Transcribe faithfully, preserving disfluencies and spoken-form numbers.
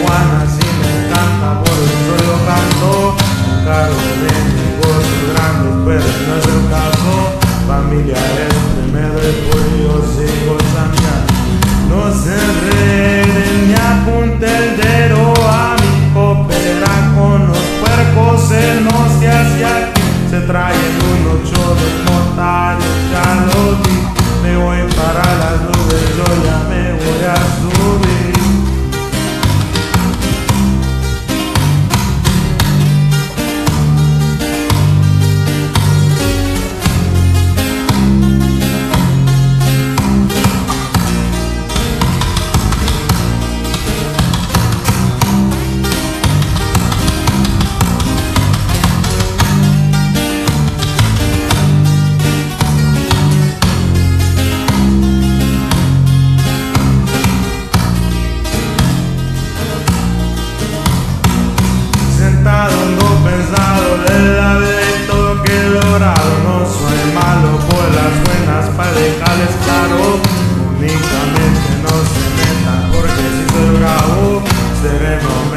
marihuana sí me encanta, por eso yo canto. Un carro de negocios grandes, pero no es el caso. Familia es primero y por ello sigo chambeando. No se enreden ni apunte el dedo a mi coopera con los puercos, él no se hace aquí. Se traen unos choros mortales, ya lo vi. Me voy para las nubes, yo ya me voy a subir. Ando pensado del laberinto que he logrado. No soy malo por las buenas para dejarles claro. Únicamente no se metan porque si soy bravo seré